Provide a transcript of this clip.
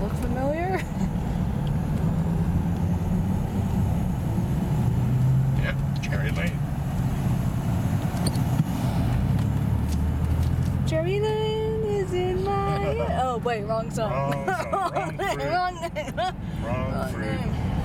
look familiar? Yeah, Cherry Lane. Cherry Lane is in my... Oh, wait, wrong song. Wrong song. Wrong fruit. Wrong name. Wrong fruit. Name.